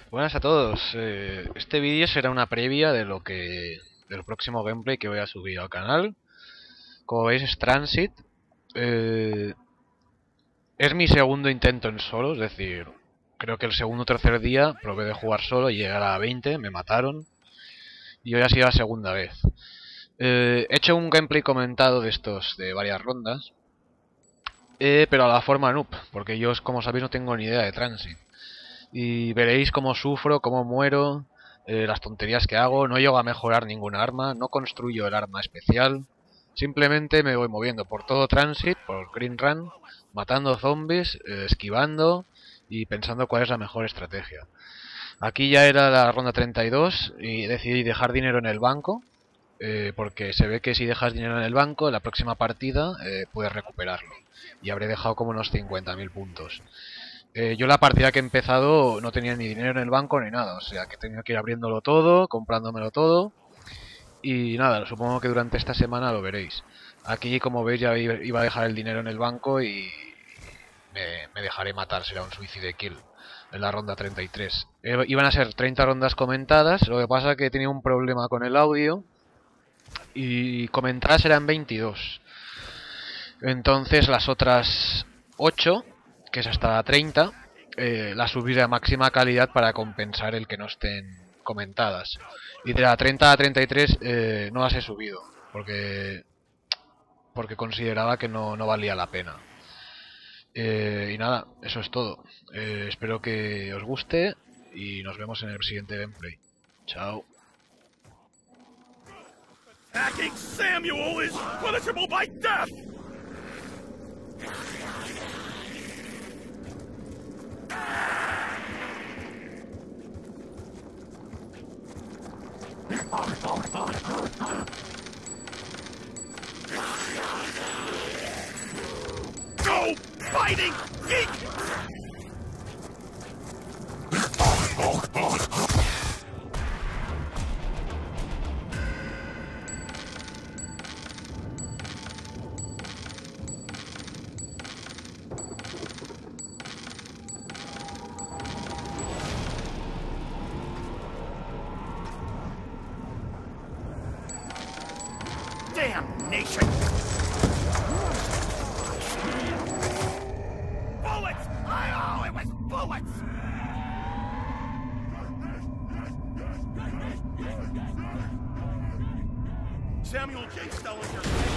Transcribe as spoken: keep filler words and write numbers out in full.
Buenas a todos. Eh, este vídeo será una previa de lo que del próximo gameplay que voy a subir al canal. Como veis es Transit. Eh, es mi segundo intento en solo, es decir, creo que el segundo o tercer día probé de jugar solo y llegar a veinte, me mataron. Y hoy ha sido la segunda vez. Eh, he hecho un gameplay comentado de estos, de varias rondas. Eh, pero a la forma noob, porque yo, como sabéis, no tengo ni idea de Transit. Y veréis cómo sufro, cómo muero, eh, las tonterías que hago. No llego a mejorar ninguna arma, no construyo el arma especial. Simplemente me voy moviendo por todo Transit, por Green Run, matando zombies, eh, esquivando y pensando cuál es la mejor estrategia. Aquí ya era la ronda treinta y dos y decidí dejar dinero en el banco, eh, porque se ve que si dejas dinero en el banco, en la próxima partida eh, puedes recuperarlo. Y habré dejado como unos cincuenta mil puntos. Eh, yo la partida que he empezado no tenía ni dinero en el banco ni nada, o sea que he tenido que ir abriéndolo todo, comprándomelo todo. Y nada, supongo que durante esta semana lo veréis. Aquí, como veis, ya iba a dejar el dinero en el banco y me, me dejaré matar, será un suicide kill en la ronda treinta y tres. Eh, iban a ser treinta rondas comentadas, lo que pasa que tenía un problema con el audio y comentadas eran veintidós. Entonces las otras ocho, que es hasta la treinta, eh, las subiré a máxima calidad para compensar el que no estén comentadas. Y de la treinta a treinta y tres eh, no las he subido, porque porque consideraba que no, no valía la pena. Eh, y nada, eso es todo. Eh, espero que os guste y nos vemos en el siguiente gameplay. Chao. Hacking Samuel is punishable by death! Go fighting geek! Damnation! Bullets! Oh, it was bullets! Samuel J. Stellinger.